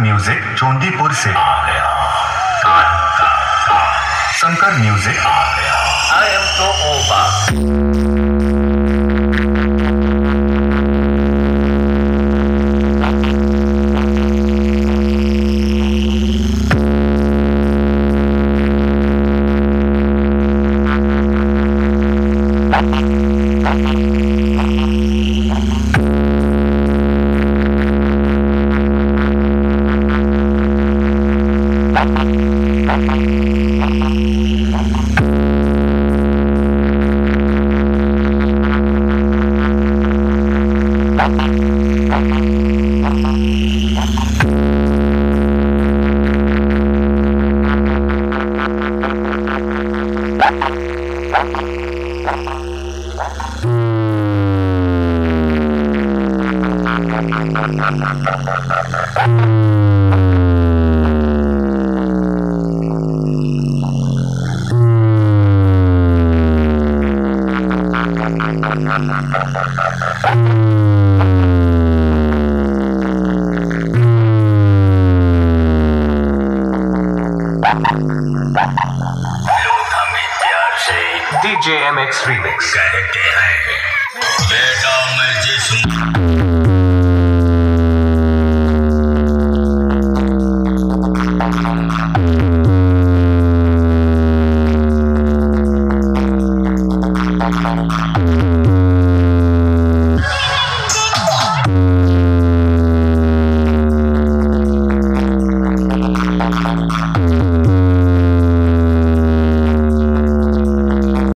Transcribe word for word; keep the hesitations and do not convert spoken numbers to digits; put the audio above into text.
Music चौंदीपुर से आ गया। Shankar music आ गया। आई एम तो ओबा। डीजे एम एक्स रीमिक्स कहते हैं बेटा मैं जिस्म